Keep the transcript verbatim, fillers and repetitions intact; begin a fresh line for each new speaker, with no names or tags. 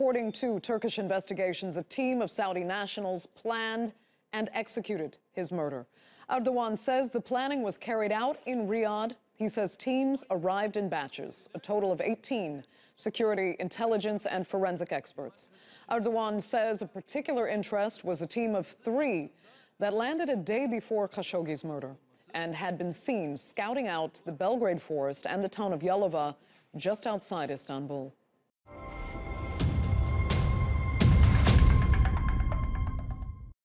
according to Turkish investigations, a team of Saudi nationals planned and executed his murder. Erdogan says the planning was carried out in Riyadh. He says teams arrived in batches, a total of eighteen security, intelligence, and forensic experts. Erdogan says of particular interest was a team of three that landed a day before Khashoggi's murder and had been seen scouting out the Belgrade forest and the town of Yalova just outside Istanbul.